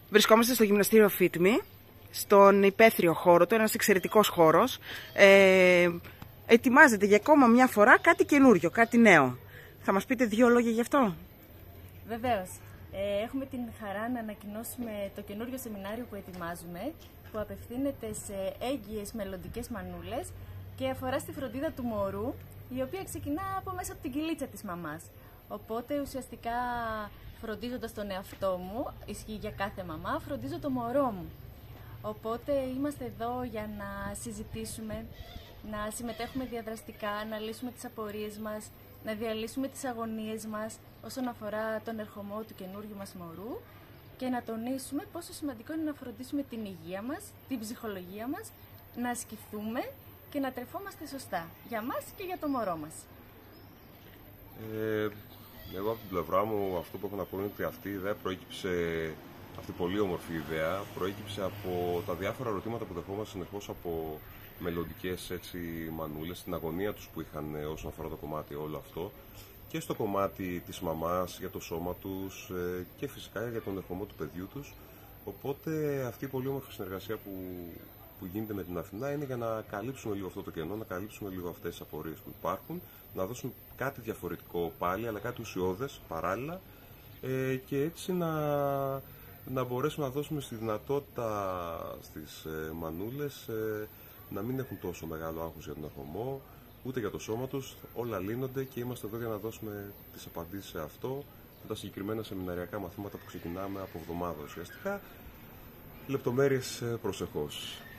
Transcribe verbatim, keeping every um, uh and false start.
Βρισκόμαστε στο γυμναστήριο FitMe, στον υπαίθριο χώρο του, ένας εξαιρετικός χώρος. Ε, ετοιμάζεται για ακόμα μια φορά κάτι καινούριο, κάτι νέο. Θα μας πείτε δύο λόγια γι' αυτό? Βεβαίως. Ε, έχουμε την χαρά να ανακοινώσουμε το καινούριο σεμινάριο που ετοιμάζουμε, που απευθύνεται σε έγκυες μελλοντικές μανούλες και αφορά στη φροντίδα του μωρού, η οποία ξεκινά από μέσα από την κοιλίτσα της μαμάς. Οπότε ουσιαστικά, φροντίζοντας τον εαυτό μου, ισχύει για κάθε μαμά, φροντίζω το μωρό μου. Οπότε είμαστε εδώ για να συζητήσουμε, να συμμετέχουμε διαδραστικά, να λύσουμε τις απορίες μας, να διαλύσουμε τις αγωνίες μας όσον αφορά τον ερχομό του καινούργιου μας μωρού και να τονίσουμε πόσο σημαντικό είναι να φροντίσουμε την υγεία μας, την ψυχολογία μας, να ασκηθούμε και να τρεφόμαστε σωστά για μας και για το μωρό μας. Ε, εγώ από την πλευρά μου αυτό που έχω να πω είναι ότι αυτή η ιδέα προέκυψε, αυτή η πολύ όμορφη ιδέα προέκυψε από τα διάφορα ερωτήματα που δεχόμαστε συνεχώς από μελλοντικές έτσι μανούλες, την αγωνία τους που είχαν όσον αφορά το κομμάτι όλο αυτό και στο κομμάτι της μαμάς για το σώμα τους και φυσικά για τον ερχομό του παιδιού τους. Οπότε αυτή η πολύ όμορφη συνεργασία που, που γίνεται με την Αθηνά είναι για να καλύψουμε λίγο αυτό το κενό, να καλύψουμε λίγο αυτές τις απορίες που υπάρχουν, να δώσουμε κάτι διαφορετικό πάλι, αλλά κάτι ουσιώδες παράλληλα ε, και έτσι να, να μπορέσουμε να δώσουμε στη δυνατότητα στις ε, μανούλες ε, να μην έχουν τόσο μεγάλο άγχος για τον ερχομό, ούτε για το σώμα τους, όλα λύνονται και είμαστε εδώ για να δώσουμε τις απαντήσεις σε αυτό με τα συγκεκριμένα σεμιναριακά μαθήματα που ξεκινάμε από εβδομάδα ουσιαστικά. Λεπτομέρειες προσεχώς.